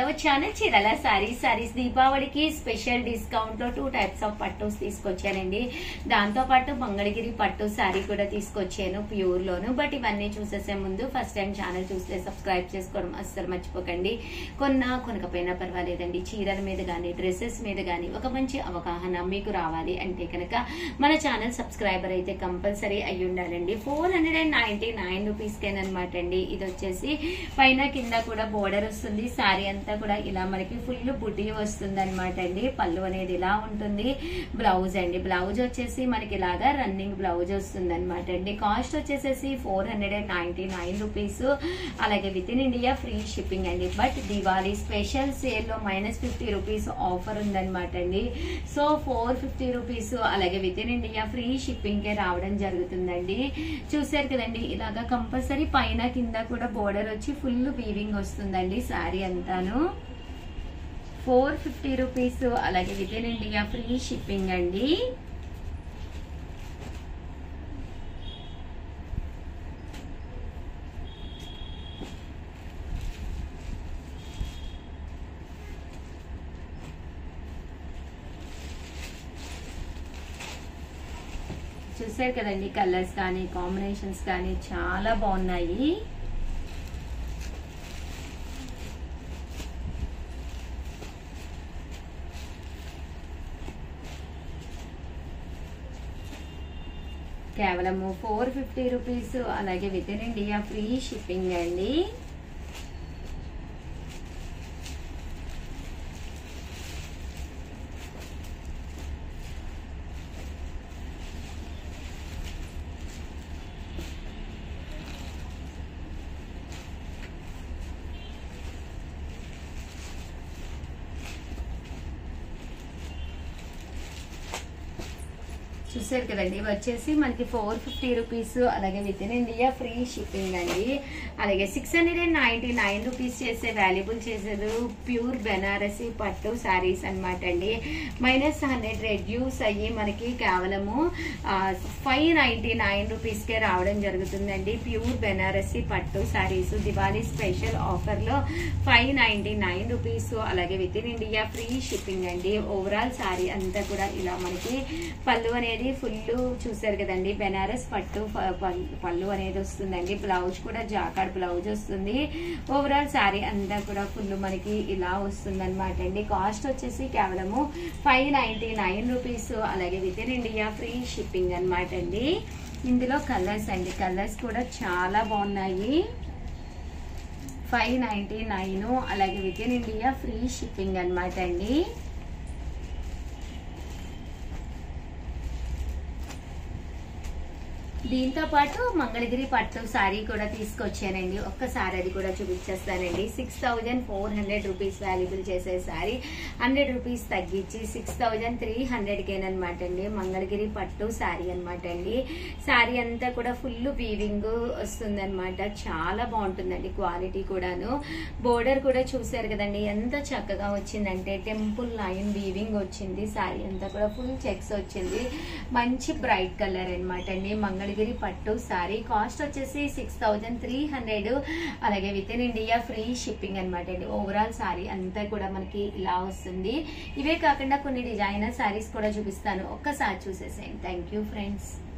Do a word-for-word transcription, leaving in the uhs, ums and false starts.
Our channel చీరల సారీస్ సారీస్ దీపావళికి special discount లో టూ టైప్స్ ఆఫ్ పట్టుస్ తీసుకొచ్చానండి. దాంతో పాటు మంగళగిరి పట్టు సారీ కూడా తీసుకొచ్చాను ప్యూర్ లోను. బట్ ఇవన్నీ చూసేసే ముందు ఫస్ట్ టైం ఛానల్ చూస్తే సబ్స్క్రైబ్ చేసుకోవడం అస్సలు మర్చిపోకండి. కొన్నా కొనకపోయినా పర్వాలేదండి, చీరల మీద గానీ డ్రెస్సెస్ మీద గానీ ఒక మంచి అవగాహన మీకు రావాలి అంటే కనుక మన ఛానల్ సబ్స్క్రైబర్ అయితే కంపల్సరీ అయ్యి ఉండాలండి. Four hundred and ninety nine rupees కేనమాట అండి. ఇది వచ్చేసి పైన కింద కూడా బోర్డర్ వస్తుంది. సారీ అంతా కూడా ఇలా మనకి ఫుల్ బుటీ వస్తుంది అనమాట అండి. పళ్ళు అనేది ఇలా ఉంటుంది. బ్లౌజ్ అండి, బ్లౌజ్ వచ్చేసి మనకి ఇలాగా రన్నింగ్ బ్లౌజ్ వస్తుంది అనమాట అండి. కాస్ట్ వచ్చేసేసి four hundred and ninety nine rupees. అలాగే within India free shipping అండి. బట్ దివాళీ స్పెషల్ సేల్ లో మైనస్ ఫిఫ్టీ రూపీస్ ఆఫర్ ఉందనమాట అండి. సో ఫోర్ ఫిఫ్టీ రూపీస్ అలాగే within India free shipping కే రావడం జరుగుతుందండి. చూసారు కదండి, ఇలాగా కంపల్సరీ పైన కింద కూడా బోర్డర్ వచ్చి ఫుల్ వీవింగ్ వస్తుందండి సారీ అంతాను. ఫోర్ ఫిఫ్టీ రూపీస్ అలాగే within India free shipping అండి. చూసారు కదండి, కలర్స్ కానీ కాంబినేషన్స్ కానీ చాలా బాగున్నాయి. కేవలము ఫోర్ ఫిఫ్టీ రూపీస్ అలాగే within India free shipping అండి. చూసారు కదండి, ఇవి వచ్చేసి మనకి ఫోర్ ఫిఫ్టీ రూపీస్ అలాగే within India free shipping అండి. అలాగే six hundred and ninety nine rupees చేసే వాల్యుబుల్ చేసేది ప్యూర్ బెనారసీ పట్టు శారీస్ అనమాట అండి. మైనస్ హండ్రెడ్ రెడ్యూస్ అయ్యి మనకి కేవలము ఫైవ్ నైన్టీ నైన్ రూపీస్ కే రావడం జరుగుతుందండి. ప్యూర్ బెనారసీ పట్టు శారీస్ దివాళీ స్పెషల్ ఆఫర్ లో ఫైవ్ నైన్టీ నైన్ రూపీస్ అలాగే within India free shipping అండి. ఓవరాల్ శారీ అంతా కూడా ఇలా మనకి పళ్ళు అనేది ఫుల్ చూసారు కదండి, బెనారస్ పట్టు పళ్ళు అనేది వస్తుందండి. బ్లౌజ్ కూడా జాకార్డ్ బ్లౌజ్ వస్తుంది. ఓవరాల్ శారీ అంతా కూడా ఫుల్ మనకి ఇలా వస్తుంది అనమాట అండి. కాస్ట్ వచ్చేసి కేవలము ఫైవ్ నైన్టీ నైన్ రూపీస్ అలాగే within India free shipping అనమాట అండి. ఇందులో కలర్స్ అండి, కలర్స్ కూడా చాలా బాగున్నాయి. ఫైవ్ నైన్టీ నైన్ అలాగే within India free shipping అనమాట అండి. దీంతో పాటు మంగళగిరి పట్టు సారీ కూడా తీసుకొచ్చానండి. ఒక్కసారి అది కూడా చూపించేస్తానండి. Six thousand four hundred rupees valuable చేసే సారీ హండ్రెడ్ రూపీస్ తగ్గించి సిక్స్ థౌజండ్ త్రీ హండ్రెడ్ కేనమాట అండి. మంగళగిరి పట్టు సారీ అనమాట అండి. సారీ అంతా కూడా ఫుల్ వీవింగ్ వస్తుంది అనమాట. చాలా బాగుంటుందండి క్వాలిటీ కూడాను. బోర్డర్ కూడా చూసారు కదండి ఎంత చక్కగా వచ్చిందంటే టెంపుల్ లైన్ వీవింగ్ వచ్చింది. సారీ అంతా కూడా ఫుల్ చెక్స్ వచ్చింది. మంచి బ్రైట్ కలర్ అనమాట అండి. మంగళగిరి పట్టు సారీ కాస్ట్ వచ్చేసి సిక్స్ థౌజండ్ త్రీ హండ్రెడ్ అలాగే within India free shipping అనమాట అండి. ఓవరాల్ సారీ అంతా కూడా మనకి ఇలా వస్తుంది. ఇవే కాకుండా కొన్ని డిజైనర్ సారీస్ కూడా చూపిస్తాను, ఒక్కసారి చూసేసేయండి. Thank you friends.